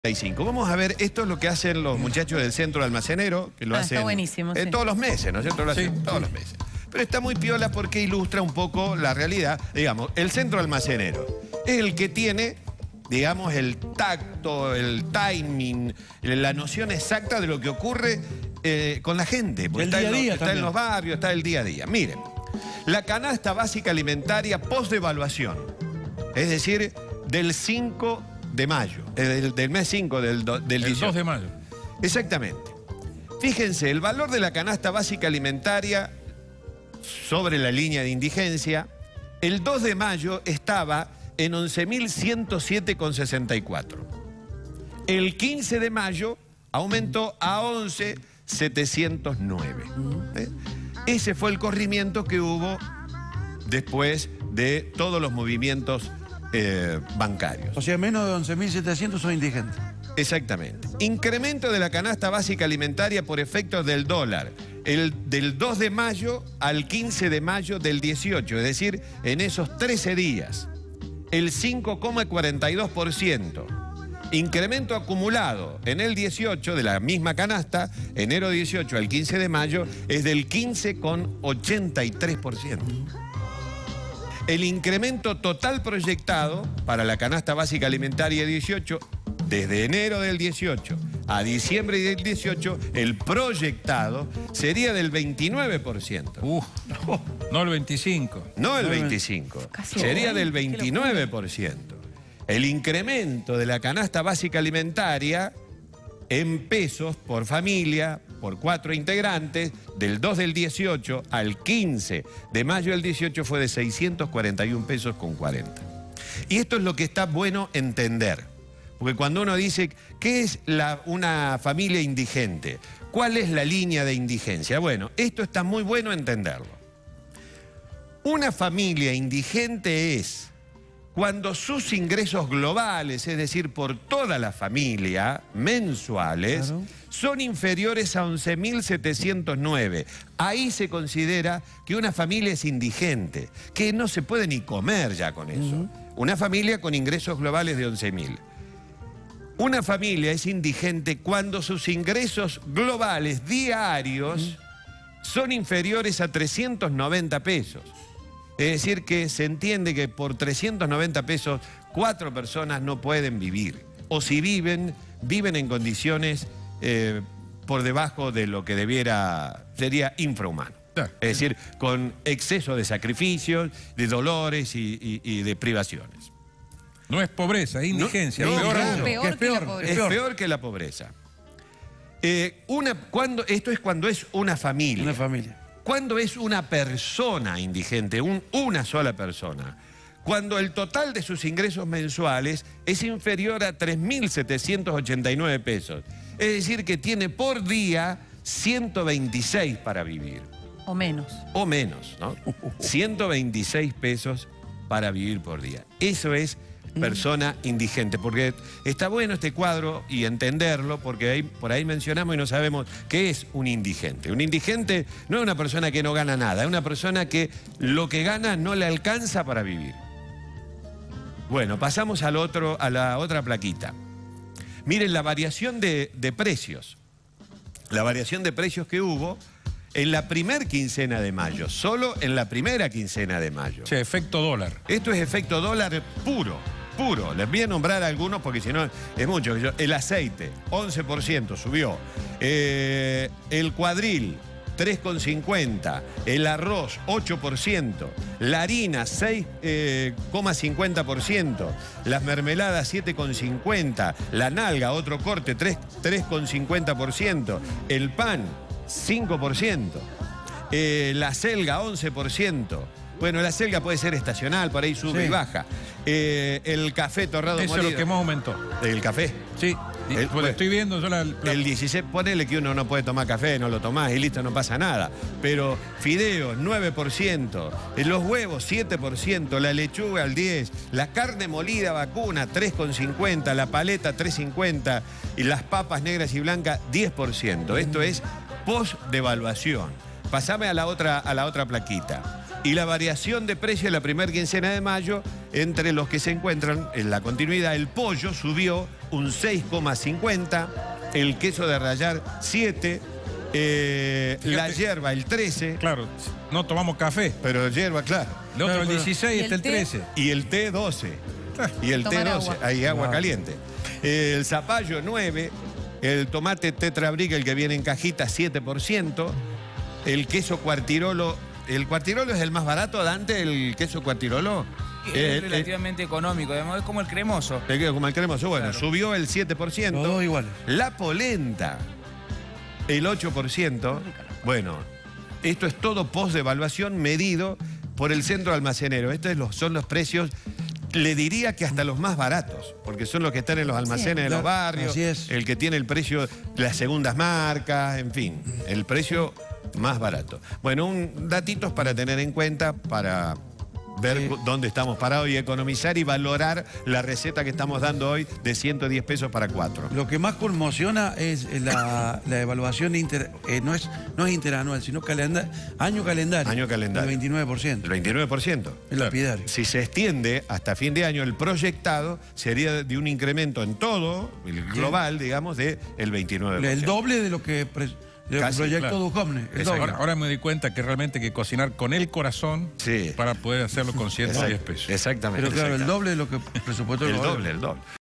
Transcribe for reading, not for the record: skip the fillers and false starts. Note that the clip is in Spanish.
Vamos a ver, esto es lo que hacen los muchachos del centro almacenero, que lo hacen está buenísimo, sí. todos los meses, ¿no es cierto? Lo hacen todos los meses. Pero está muy piola porque ilustra un poco la realidad. Digamos, el centro almacenero es el que tiene, digamos, el tacto, el timing, la noción exacta de lo que ocurre con la gente. Porque el día a día está en los barrios, está el día a día. Miren, la canasta básica alimentaria post-devaluación, es decir, del 5 de mayo, del mes 5 del 18. El 2 de mayo. Exactamente. Fíjense, el valor de la canasta básica alimentaria sobre la línea de indigencia, el 2 de mayo estaba en 11.107,64. El 15 de mayo aumentó a 11.709. Ese fue el corrimiento que hubo después de todos los movimientos bancarios. O sea, menos de 11.700 son indigentes. Exactamente. Incremento de la canasta básica alimentaria por efectos del dólar. Del 2 de mayo al 15 de mayo del 18, es decir, en esos 13 días. El 5,42%. Incremento acumulado en el 18 de la misma canasta, enero 18 al 15 de mayo, es del 15,83%. El incremento total proyectado para la canasta básica alimentaria 18, desde enero del 18 a diciembre del 18, el proyectado sería del 29%. No el 25. No el 25, sería del 29%. El incremento de la canasta básica alimentaria en pesos por familia, por 4 integrantes, del 2 del 18 al 15 de mayo del 18 fue de 641 pesos con 40. Y esto es lo que está bueno entender. Porque cuando uno dice, ¿qué es una familia indigente? ¿Cuál es la línea de indigencia? Bueno, esto está muy bueno entenderlo. Una familia indigente es cuando sus ingresos globales, es decir, por toda la familia, mensuales, claro, son inferiores a 11.709. Ahí se considera que una familia es indigente, que no se puede ni comer ya con eso. Una familia con ingresos globales de 11.000. Una familia es indigente cuando sus ingresos globales diarios son inferiores a 390 pesos. Es decir, que se entiende que por 390 pesos 4 personas no pueden vivir. O si viven, viven en condiciones por debajo de lo que sería infrahumano. Es decir, con exceso de sacrificios, de dolores y de privaciones. No es pobreza, es indigencia. No, es peor que la pobreza. Esto es cuando es una familia. Una familia. ¿Cuándo es una persona indigente? Una sola persona. Cuando el total de sus ingresos mensuales es inferior a 3.789 pesos. Es decir, que tiene por día 126 para vivir. O menos. O menos, ¿no? 126 pesos para vivir por día. Eso es persona indigente, porque está bueno este cuadro y entenderlo, porque por ahí mencionamos y no sabemos qué es un indigente. Un indigente no es una persona que no gana nada, es una persona que lo que gana no le alcanza para vivir. Bueno, pasamos a la otra plaquita. Miren la variación de precios. La variación de precios que hubo en la primera quincena de mayo, solo en la primera quincena de mayo. Sí, efecto dólar. Esto es efecto dólar puro. Les voy a nombrar algunos porque si no es mucho. El aceite, 11% subió. El cuadril, 3,50. El arroz, 8%. La harina, 6,50%. Las mermeladas, 7,50%. La nalga, otro corte, 3,50%. El pan, 5%. La selga, 11%. Bueno, la selga puede ser estacional, por ahí sube y baja. El café torrado molido. Eso es lo que más aumentó. ¿El café? Sí. Estoy viendo yo el 16, ponele que uno no puede tomar café, no lo tomás y listo, no pasa nada. Pero fideos, 9%. Los huevos, 7%. La lechuga, al 10%. La carne molida vacuna, 3,50%. La paleta, 3,50%. Y las papas negras y blancas, 10%. Esto es post-devaluación. Pasame a la otra plaquita. Y la variación de precio en la primera quincena de mayo, entre los que se encuentran en la continuidad, el pollo subió un 6,50, el queso de rallar 7, la yerba el 13. Claro, no tomamos café. Pero yerba, claro. El otro el 16, este el 13. Y el té 12. Y el té 12, hay agua caliente. El zapallo 9, el tomate tetrabric, el que viene en cajita, 7%. El queso cuartirolo, el cuartirolo es el más barato, Dante, el queso cuartirolo. Es relativamente económico, además es como el cremoso. Como el cremoso, bueno, claro. Subió el 7%. Los dos iguales. La polenta, el 8%. Bueno, esto es todo post-devaluación medido por el centro almacenero. Estos son los precios, le diría que hasta los más baratos, porque son los que están en los almacenes de los barrios, el que tiene el precio, las segundas marcas, en fin, el precio más barato. Bueno, datitos para tener en cuenta, para ver dónde estamos parados y economizar y valorar la receta que estamos dando hoy de 110 pesos para 4. Lo que más conmociona es la evaluación no es interanual, sino año calendario. Año calendario. El 29%. El 29%. El lapidario. Si se extiende hasta fin de año, el proyectado sería de un incremento en todo, el global, digamos, del 29%. El doble de lo que... El proyecto Duhovne. Ahora me di cuenta que realmente hay que cocinar con el corazón para poder hacerlo con 110 pesos. Exactamente. Pero claro, el doble de lo que presupuestó el doble.